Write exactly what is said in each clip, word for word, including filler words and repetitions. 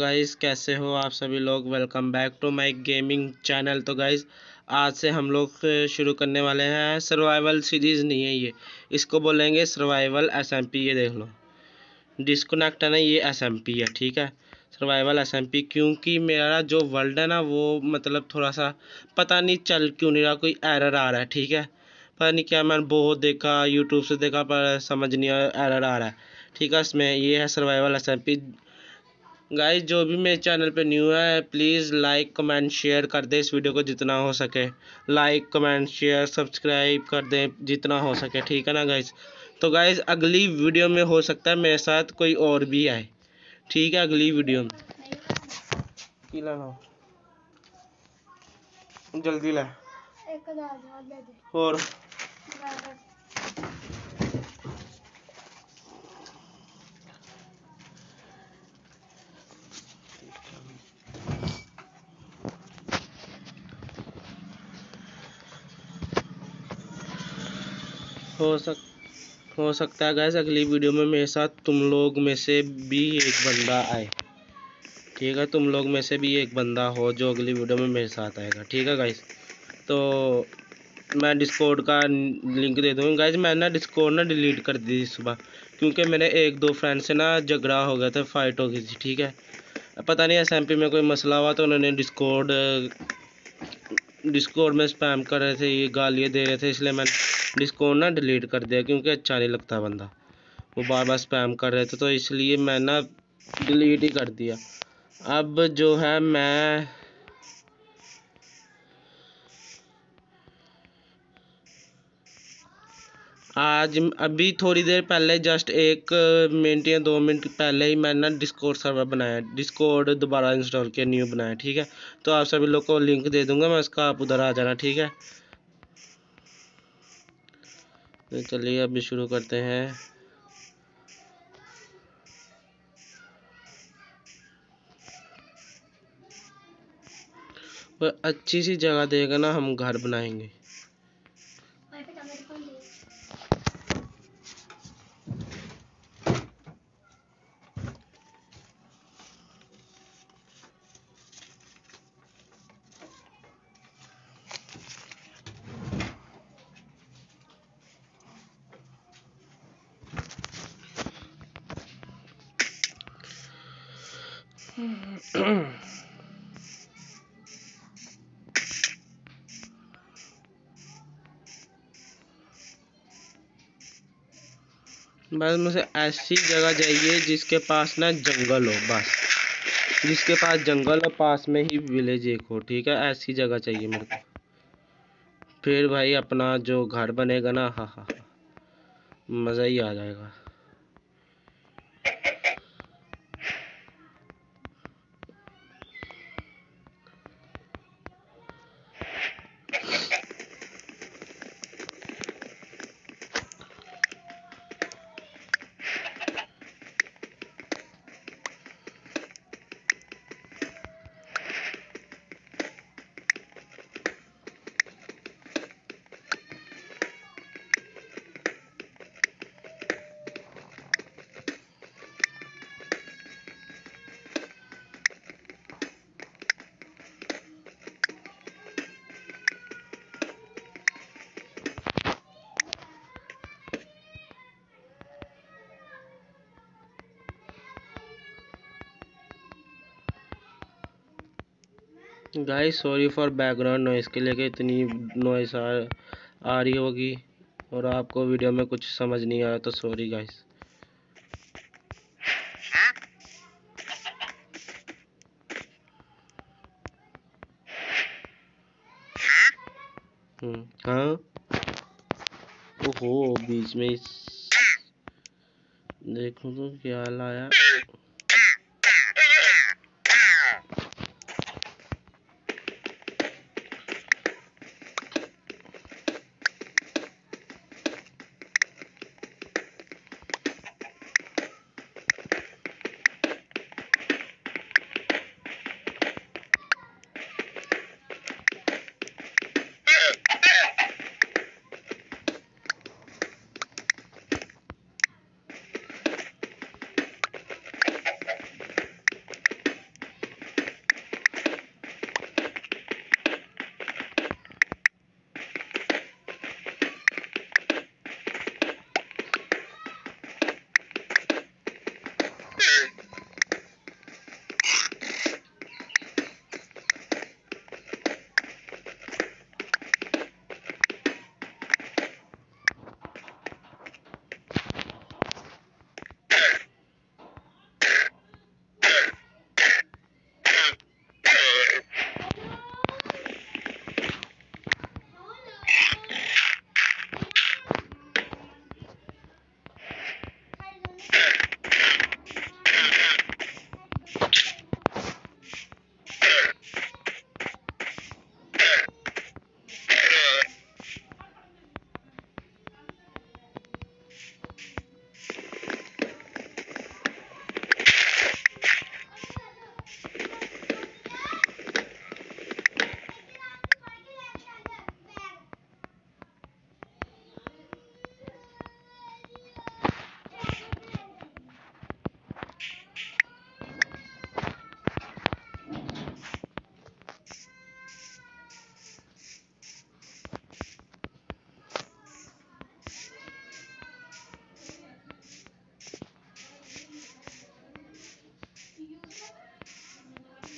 Guys, कैसे हो आप सभी लोग। Welcome back to my gaming channel. तो गाइस, आज से हम लोग शुरू करने वाले हैं सर्वाइवल सीरीज़। नहीं है ये, इसको बोलेंगे सर्वाइवल एसएमपी। ये देख लो, डिस्कनेक्ट है ना, ये एसएमपी है, ठीक है। सर्वाइवल एसएमपी, क्योंकि मेरा जो वर्ल्ड है ना वो मतलब थोड़ा सा पता नहीं चल क्यों नहीं रहा, कोई एरर आ रहा है, ठीक है। पता नहीं क्या, मैंने बहुत देखा, यूट्यूब से देखा, पर समझ नहीं आया, एरर आ रहा है, ठीक है। इसमें ये है सर्वाइवल एसएमपी। गाइस, जो भी मेरे चैनल पे न्यू है, प्लीज़ लाइक कमेंट शेयर कर दे इस वीडियो को जितना हो सके। लाइक कमेंट शेयर सब्सक्राइब कर दें जितना हो सके, ठीक है ना गाइस। तो गाइस, अगली वीडियो में हो सकता है मेरे साथ कोई और भी आए, ठीक है। अगली वीडियो में की लाना, जल्दी ला और हो सक हो सकता है गाइस अगली वीडियो में मेरे साथ तुम लोग में से भी एक बंदा आए, ठीक है। तुम लोग में से भी एक बंदा हो जो अगली वीडियो में मेरे साथ आएगा, ठीक है गाइस। तो मैं डिस्कॉर्ड का लिंक दे दूँगा गाइस। मैंने ना डिस्कॉर्ड ना डिलीट कर दी सुबह, क्योंकि मेरे एक दो फ्रेंड से ना झगड़ा हो गया था, फाइट हो गई थी, ठीक है। पता नहीं एसएमपी में कोई मसला हुआ तो उन्होंने डिस्कॉर्ड डिस्कॉर्ड में स्पैम कर रहे थे, ये गालियाँ दे रहे थे, इसलिए मैंने डिस्कॉर्ड ना डिलीट कर दिया, क्योंकि अच्छा नहीं लगता बंदा, वो बार बार स्पैम कर रहे थे, तो इसलिए मैं ना डिलीट ही कर दिया। अब जो है मैं आज अभी थोड़ी देर पहले, जस्ट एक मिनट या दो मिनट पहले ही मैंने ना डिस्कॉर्ड सर्वर बनाया, डिस्कॉर्ड दोबारा इंस्टॉल किया, न्यू बनाया, ठीक है। तो आप सभी लोग को लिंक दे दूंगा मैं उसका, आप उधर आ जाना, ठीक है। तो चलिए अभी शुरू करते हैं। पर अच्छी सी जगह देगा ना, हम घर बनाएंगे। बस मुझे ऐसी जगह चाहिए जिसके पास ना जंगल हो, बस जिसके पास जंगल हो, पास में ही विलेज एक हो, ठीक है। ऐसी जगह चाहिए मेरे को, फिर भाई अपना जो घर बनेगा ना, हाँ हाँ हाँ, मज़ा ही आ जाएगा। Guys, sorry for background noise के लिए कि इतनी नॉइस आ, आ रही होगी और आपको वीडियो में कुछ समझ नहीं आया, तो सॉरी गाइस। हम्म हाँ, ओहो, बीच में देखो तो क्या लाया।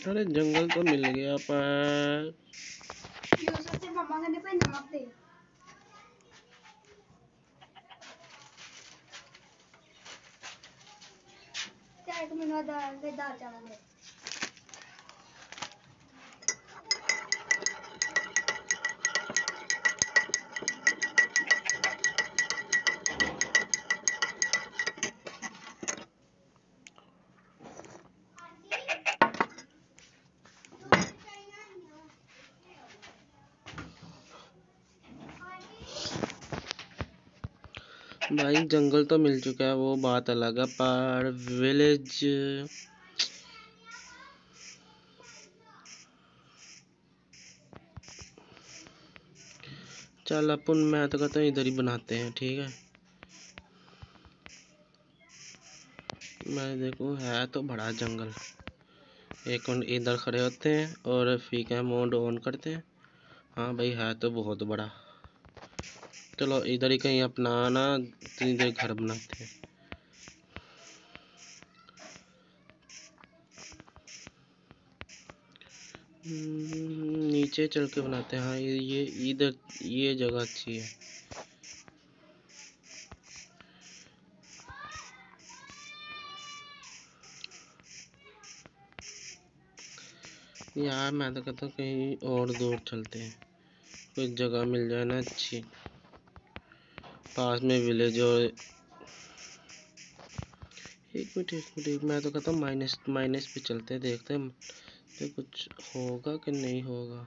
अरे जंगल तो मिल गया पर से मम्मा कहने पे नमक दे। क्या एक मिनट दाल दे दाल चावल दे। भाई जंगल तो मिल चुका है, वो बात अलग है, पर विलेज चल अपन मैं तो कहता हूँ इधर ही बनाते हैं, ठीक है। मैं देखूँ है तो बड़ा जंगल। एक मिनट इधर खड़े होते हैं और फीका मोड ऑन करते हैं। हाँ भाई है तो बहुत बड़ा। चलो इधर ही कहीं अपना ना इधर घर बनाते हैं। नीचे चल के बनाते हैं। हाँ ये इधर ये जगह अच्छी है। यार मैं तो कहता हूँ कहीं और दूर चलते हैं, कोई जगह मिल जाए ना अच्छी, पास में विलेज। और एक मिनट एक मिनट मैं तो कहता हूँ माइनस माइनस पे चलते हैं, देखते हैं तो कुछ होगा कि नहीं होगा।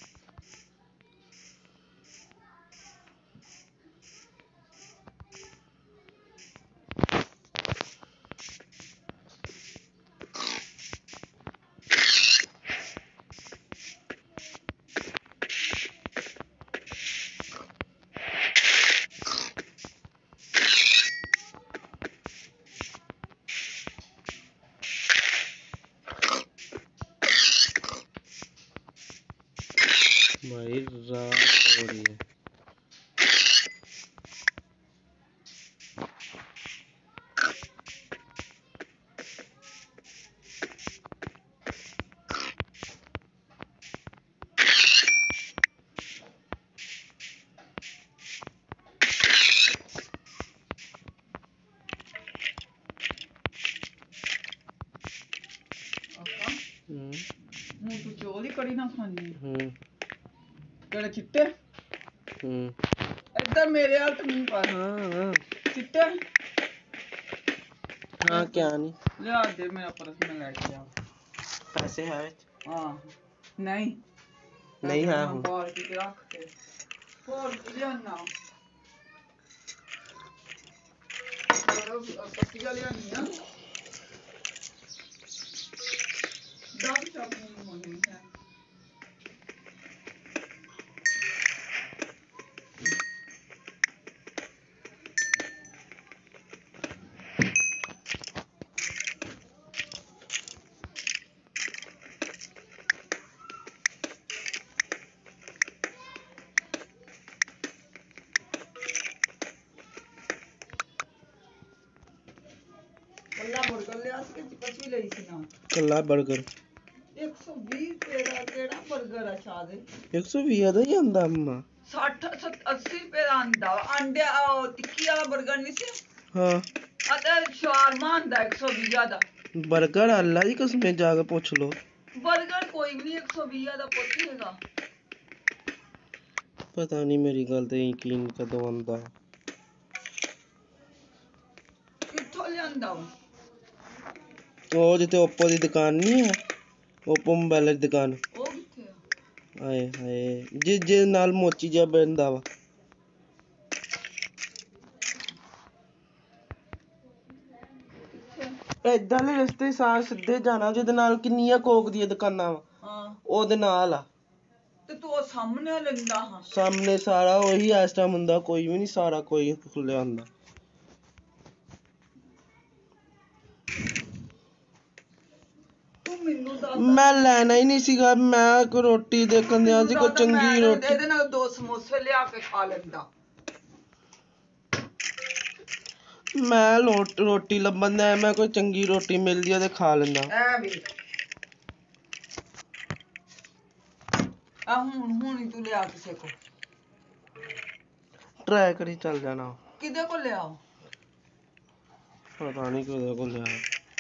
भाई रात हो रही है। हम्म तू चोली कड़ी ना खानी हम्म केड़े चिट्टे हम्म इधर मेरे हाथ मुंह पर हाँ हाँ चिट्टे हाँ क्या नहीं ले आ दे मेरा पर्स में लेके जा। पैसे है? हाँ नहीं नहीं है हूँ। बाहर की रख के फोन ले ना पट्टिया ले आनी है दम चटनी होनी है। कल्ला बर्गर ले आस के पची ले सी ना कल्ला बर्गर एक सौ बीस तेरा केड़ा बर्गर है शादे एक सौ बीस ਦਾ ਹੀ ਆਂਦਾ ਅੰਮਾ साठ अस्सी रुपए ਦਾ ਆਂਦਾ ਅੰਡੇ ਉਹ ਟਿੱਕੀ ਵਾਲਾ 버ਗਰ ਨਹੀਂ ਸੀ ਹਾਂ ਅਤੇ ਸ਼ਾਰਮਾ ਆਂਦਾ एक सौ बीस ਦਾ 버ਗਰ ਅੱਲਾ ਦੀ ਕਸਮ ਜਾ ਕੇ ਪੁੱਛ ਲੋ 버ਗਰ ਕੋਈ ਵੀ ਨਹੀਂ एक सौ बीस ਦਾ ਪੁੱਛੇਗਾ ਪਤਾ ਨਹੀਂ ਮੇਰੀ ਗੱਲ ਤੇ ਯਕੀਨ ਕਦੋਂ ਆਂਦਾ ਕਿੱਥੋਂ ਲਿਆਂਦਾ ਉਹ ਜਿੱਥੇ ਓਪੋ ਦੀ ਦੁਕਾਨ ਨਹੀਂ ਹੈ ਓਪੋ ਮੋਬਾਈਲ ਦੀ ਦੁਕਾਨ ਉਹ ਕਿੱਥੇ ਆ ਹਾਏ ਹਾਏ ਜਿਸ ਦੇ ਨਾਲ ਮੋਚੀ ਜਿਹਾ ਬੰਦਾ ਵਾ ਏਦਾਂ ਦੇ ਰਸਤੇ ਸਾਹ ਸਿੱਧੇ ਜਾਣਾ ਜਿਹਦੇ ਨਾਲ ਕਿੰਨੀਆਂ ਕੋਕ ਦੀਆਂ ਦੁਕਾਨਾਂ ਵਾ ਹਾਂ ਉਹਦੇ ਨਾਲ ਆ ਤੇ ਤੂੰ ਉਹ ਸਾਹਮਣੇ ਲੈਂਦਾ ਹਾਂ ਸਾਹਮਣੇ ਸਾਰਾ ਉਹੀ ਇਸ ਟਾਈਮ ਹੁੰਦਾ ਕੋਈ ਵੀ ਨਹੀਂ ਸਾਰਾ ਕੋਈ ਖੁੱਲਿਆ ਹੁੰਦਾ ਮੈਂ ਲੈਣਾ ਹੀ ਨਹੀਂ ਸੀਗਾ ਮੈਂ ਕੋ ਰੋਟੀ ਦੇਖਣ ਦਿਆ ਸੀ ਕੋਈ ਚੰਗੀ ਰੋਟੀ ਇਹਦੇ ਨਾਲ ਦੋ ਸਮੋਸੇ ਲਿਆ ਕੇ ਖਾ ਲੈਂਦਾ ਮੈਂ ਰੋਟੀ ਲੱਭਣ ਦਾ ਮੈਂ ਕੋਈ ਚੰਗੀ ਰੋਟੀ ਮਿਲਦੀ ਆ ਤੇ ਖਾ ਲੈਂਦਾ ਐ ਵੀ आ हुन हुन ही तू ले आ किसे को ट्राई करी चल जाना किदे को ले आओ पता नहीं किधर को ले आया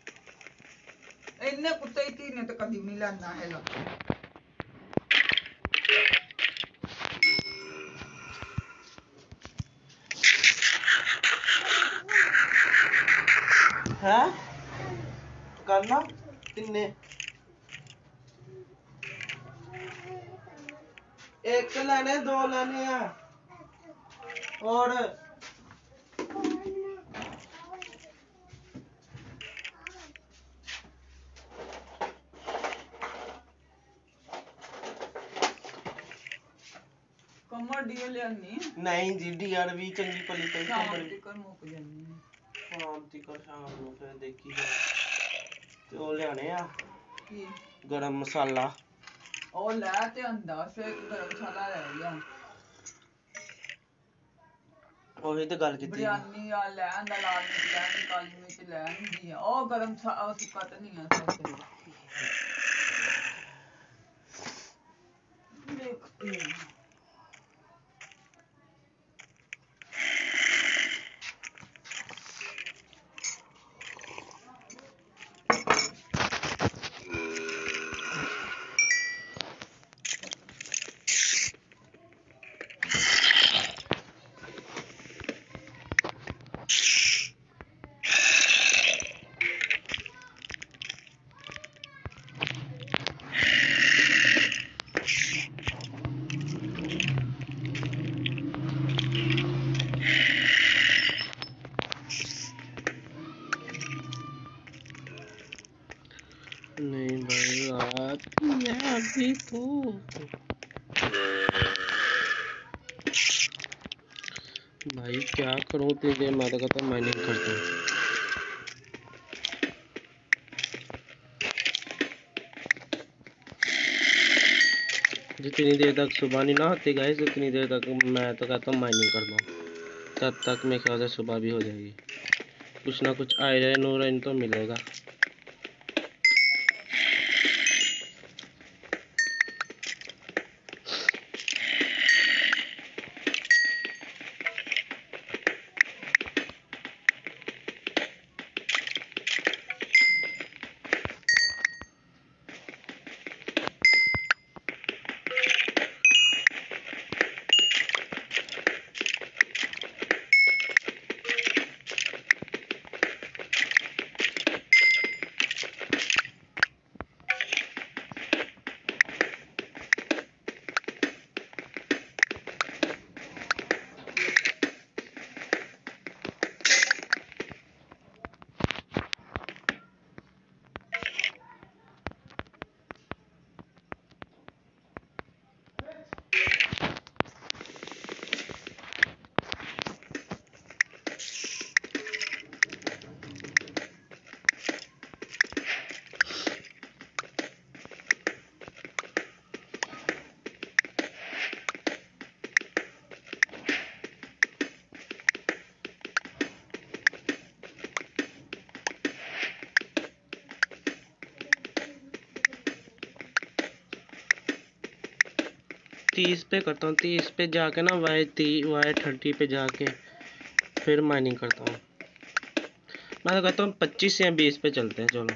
इन्ने कुत्ते ही तीने तो कभी नहीं लाना है ला है करना किन्ने एक तो लेने दो लेने हैं और कमर डीए ले आनी नहीं जी डी आर भी चंगी पली पे शाम तक मुक जानी शाम तक शाम ਨੂੰ ਫਿਰ ਦੇਖੀ ਜਾ ਤੇ ਉਹ ਲਿਆਣੇ ਆ की ਗਰਮ ਮਸਾਲਾ ਉਹ ਲੈ ਤੇ ਆਂਦਾ ਫਿਰ ਗਰਮ ਮਸਾਲਾ ਲੈ ਲਿਆ ਉਹੀ ਤੇ ਗੱਲ ਕੀਤੀ ਬਿਰਿਆਨੀ ਆ ਲੈ ਆਂਦਾ ਲਾਲ ਮਿਰਚ ਲੈ ਆਂਦੀ ਕਾਲੀ ਮਿਰਚ ਲੈ ਆਂਦੀ ਆ ਉਹ ਗਰਮ ਮਸਾਲਾ ਸੁੱਕਾ ਤਾਂ ਨਹੀਂ ਆ ਸੱਚ ਦੇਖਦੇ ਹਾਂ नहीं भाई रात है अभी तो भाई क्या करूं तेरे मैं तो कहता माइनिंग करता हूँ जितनी देर तक सुबह नहीं ना होती गाइस उतनी देर तक मैं तो कहता हूँ माइनिंग करता हूँ तब तक मेरे ख्याल से सुबह भी हो जाएगी कुछ ना कुछ आयरन उरन तो मिलेगा तीस पे करता हूँ तीस पे जाके ना वाई ती वाई थर्टी पे जाके फिर माइनिंग करता हूँ मैं तो कहता हूँ पच्चीस या बीस पे चलते हैं चलो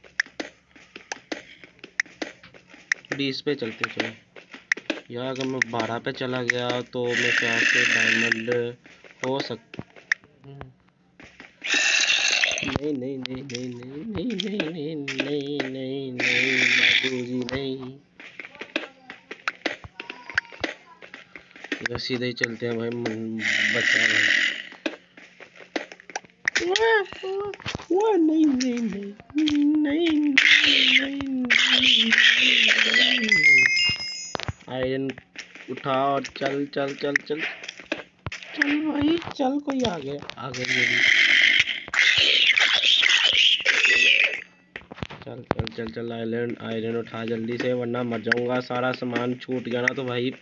बीस पे चलते हैं चलो यार अगर मैं बारह पे चला गया तो मेरे ख्याल से डायमंड हो सकता नहीं नहीं नहीं नहीं नहीं नहीं नहीं नहीं नहीं नहीं बाबूजी नहीं सीधे ही चलते हैं भाई बचा भाई वो नहीं नहीं नहीं नहीं नहीं आयरन उठा और चल चल चल चल चल भाई चल कोई आ गया आ गया मेरी चल चल चल चल आयरन आयरन उठा जल्दी से वरना मर जाऊंगा सारा सामान छूट गया ना तो भाई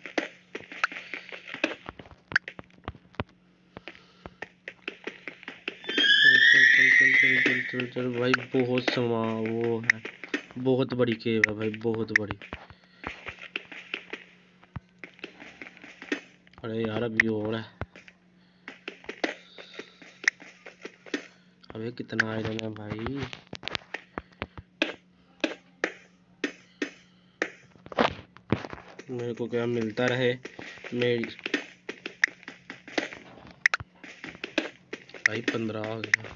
चल चल भाई बहुत समा वो है बहुत बड़ी केव है भाई बहुत बड़ी अरे यार अभी और है। अबे कितना आयरन है भाई। मेरे को क्या मिलता रहे मेरी। भाई पंद्रह आ गया।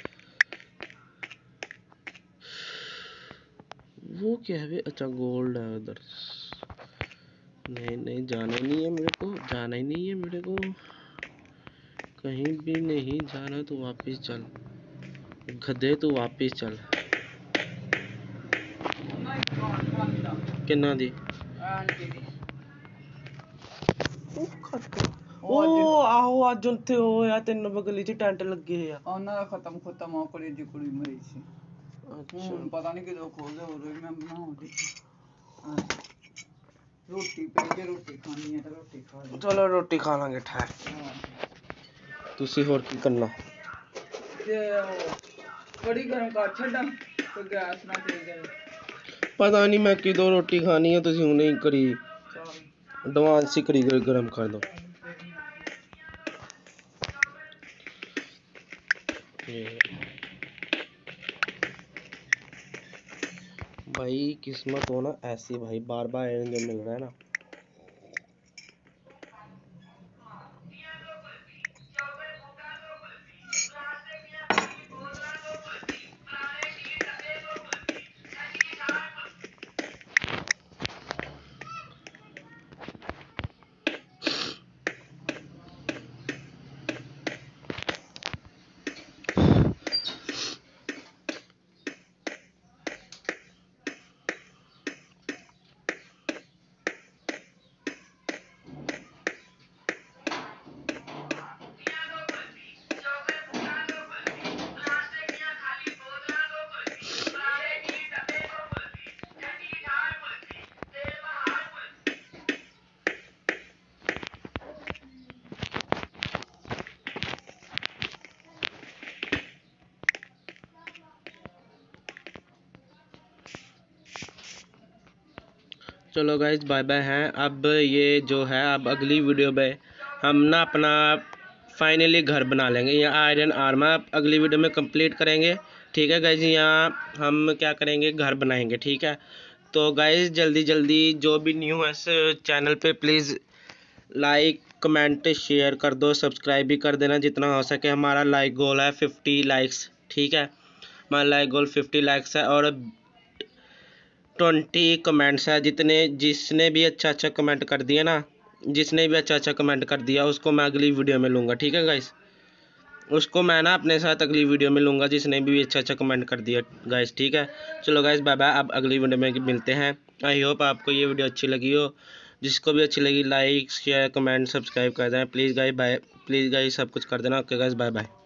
वो क्या है? अच्छा गोल्ड है उधर। नहीं नहीं जाना ही नहीं है मेरे को, जाना ही नहीं है मेरे को, कहीं भी नहीं जाना। तो वापिस चल गधे, तू वापिस चल। किन्ना दी? ओ आहो अज उत्थे होया तीन बगली च टेंट लगे आ। ਉਹਨਾਂ ਦਾ ਖਤਮ ਖਤਮ ਆ ਕੁੜੀ ਦੀ ਕੁੜੀ ਮਰੀ ਸੀ। ਹੁਣ ਪਤਾ ਨਹੀਂ ਕਿਦੋਂ ਖੋਲਦੇ ਉਦੋਂ ਹੀ ਮੈਂ ਬਣਾਉਂਦੀ ਰੋਟੀ ਪਈ ਜੇ ਰੋਟੀ ਖਾਣੀ ਹੈ ਤਾਂ ਰੋਟੀ ਖਾ ਲਓ। ਚਲੋ ਰੋਟੀ ਖਾ ਲਾਂਗੇ ਠਹਿਰ। ਤੁਸੀਂ ਹੋਰ ਕੀ ਕਰਨਾ? ਤੇ ਕੜੀ ਗਰਮ ਕਰ ਛੱਡਾਂ ਤੇ ਗੈਸ ਨਾ ਕਰੀ ਜਾਵੇ। ਪਤਾ ਨਹੀਂ ਮੈਂ ਕਿਦੋਂ ਰੋਟੀ ਖਾਣੀ ਹੈ, ਤੁਸੀਂ ਹੁਣੇ ਹੀ ਕਰੀ ਐਡਵਾਂਸ ਹੀ ਕਰੀ ਗਰਮ ਕਰ ਦੋ। भाई किस्मत हो ना ऐसी भाई, बार बार आयरन जो मिल रहा है ना। चलो गाइज बाय बाय हैं। अब ये जो है अब अगली वीडियो में हम ना अपना फाइनली घर बना लेंगे। यहाँ आयरन आर्मर अगली वीडियो में कंप्लीट करेंगे। ठीक है गाइज, यहाँ हम क्या करेंगे, घर बनाएंगे। ठीक है, तो गाइज जल्दी जल्दी जो भी न्यू है इस चैनल पे प्लीज़ लाइक कमेंट शेयर कर दो, सब्सक्राइब भी कर देना जितना हो सके। हमारा लाइक गोल है फिफ्टी लाइक्स। ठीक है, हमारा लाइक गोल फिफ्टी लाइक्स है और ट्वेंटी कमेंट्स है। जितने जिसने भी अच्छा अच्छा कमेंट कर दिया ना, जिसने भी अच्छा अच्छा कमेंट कर दिया उसको मैं अगली वीडियो में लूँगा। ठीक है गाइस, उसको मैं ना अपने साथ अगली वीडियो में लूँगा जिसने भी अच्छा अच्छा कमेंट कर दिया गाइस। ठीक है, चलो गाइस बाय बाय, अब अगली वीडियो में मिलते हैं। आई होप आपको ये वीडियो अच्छी लगी हो। जिसको भी अच्छी लगी लाइक शेयर कमेंट सब्सक्राइब कर देना please guys. Bye please guys, सब कुछ कर देना। Okay guys bye bye.